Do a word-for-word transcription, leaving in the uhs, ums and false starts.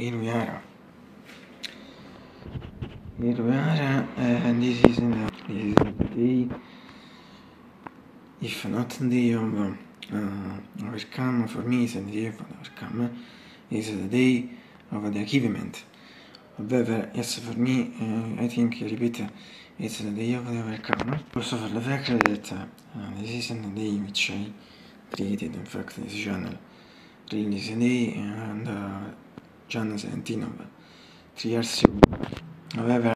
here we are. Here we are, uh, and this is, the, this is the day, if not the day of uh, overcome. For me, it's the day of overcome. It's the day of the achievement. However, yes, for me, uh, I think, I repeat, it's the day of the overcome. Also for the fact that uh, this isn't the day which I created, in fact, this channel. Really, it's a day and uh, January seventeenth of three years ago. However,